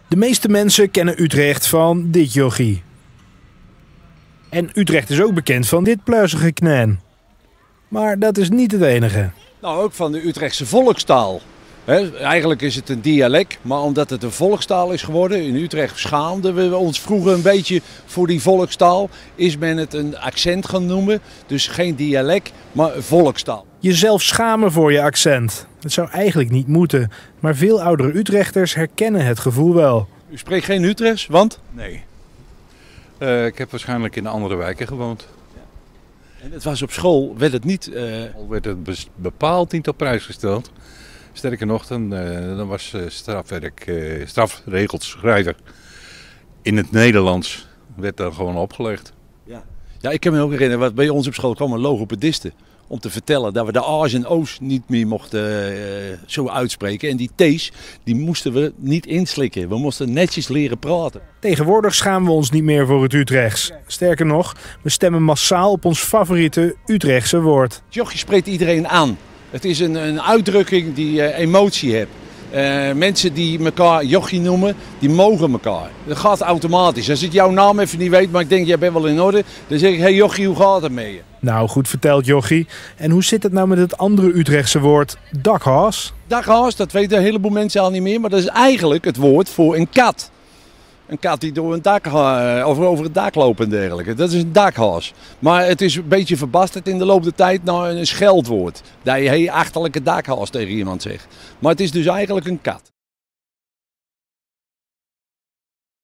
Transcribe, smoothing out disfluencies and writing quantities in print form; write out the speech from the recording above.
De meeste mensen kennen Utrecht van dit jochie. En Utrecht is ook bekend van dit pluizige knijn. Maar dat is niet het enige. Nou, ook van de Utrechtse volkstaal. Eigenlijk is het een dialect, maar omdat het een volkstaal is geworden, in Utrecht schaamden we ons vroeger een beetje voor die volkstaal, is men het een accent gaan noemen. Dus geen dialect, maar volkstaal. Jezelf schamen voor je accent. Dat zou eigenlijk niet moeten, maar veel oudere Utrechters herkennen het gevoel wel. U spreekt geen Utrechts, want? Nee. Ik heb waarschijnlijk in andere wijken gewoond. En het was op school, werd het niet... Al werd het bepaald niet op prijs gesteld. Sterker nog, dan was strafregelschrijver in het Nederlands werd dan gewoon opgelegd. Ja, ik kan me ook herinneren, wat bij ons op school kwam een logopediste om te vertellen dat we de A's en O's niet meer mochten zo uitspreken. En die T's, die moesten we niet inslikken. We moesten netjes leren praten. Tegenwoordig schamen we ons niet meer voor het Utrechts. Sterker nog, we stemmen massaal op ons favoriete Utrechtse woord. Jochie spreekt iedereen aan. Het is een uitdrukking die emotie heeft. Mensen die elkaar jochie noemen, die mogen elkaar. Dat gaat automatisch. Als ik jouw naam even niet weet, maar ik denk jij bent wel in orde, dan zeg ik, hey jochie, hoe gaat het met je? Nou, goed verteld jochie. En hoe zit het nou met het andere Utrechtse woord dakhaas? Dakhaas, dat weten een heleboel mensen al niet meer, maar dat is eigenlijk het woord voor een kat. Een kat die door een dak, over het dak loopt en dergelijke. Dat is een dakhaas. Maar het is een beetje verbasterd in de loop der tijd naar een scheldwoord. Dat je hey achterlijke dakhaas tegen iemand zegt. Maar het is dus eigenlijk een kat.